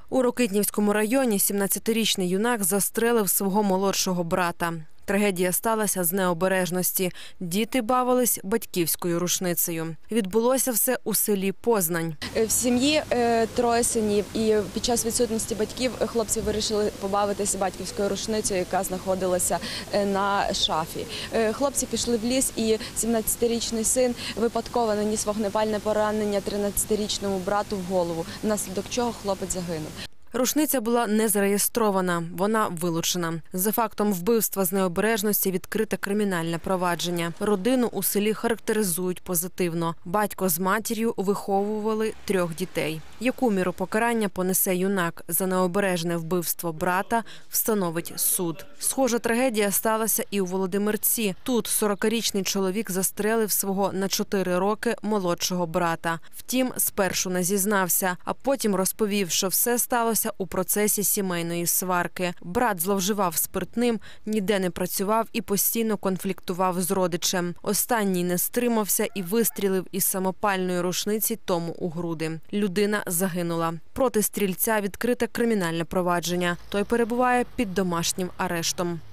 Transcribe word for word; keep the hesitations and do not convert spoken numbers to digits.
У Рокитнівському районі сімнадцятирічний юнак застрелив свого молодшого брата. Трагедія сталася з необережності. Діти бавились батьківською рушницею. Відбулося все у селі Познань. В сім'ї троє синів, і під час відсутності батьків хлопці вирішили побавитися батьківською рушницею, яка знаходилася на шафі. Хлопці пішли в ліс, і сімнадцятирічний син випадково наніс вогнепальне поранення тринадцятирічному брату в голову, внаслідок чого хлопець загинув. Рушниця була не зареєстрована, вона вилучена. За фактом вбивства з необережності відкрите кримінальне провадження. Родину у селі характеризують позитивно. Батько з матір'ю виховували трьох дітей. Яку міру покарання понесе юнак за необережне вбивство брата, встановить суд. Схожа трагедія сталася і у Володимирці. Тут сорокарічний чоловік застрелив свого на чотири роки молодшого брата. Втім, спершу не зізнався, а потім розповів, що все сталося у процесі сімейної сварки. Брат зловживав спиртним, ніде не працював і постійно конфліктував з родичем. Останній не стримався і вистрілив із самопальної рушниці тому у груди. Людина загинула. Проти стрільця відкрите кримінальне провадження. Той перебуває під домашнім арештом.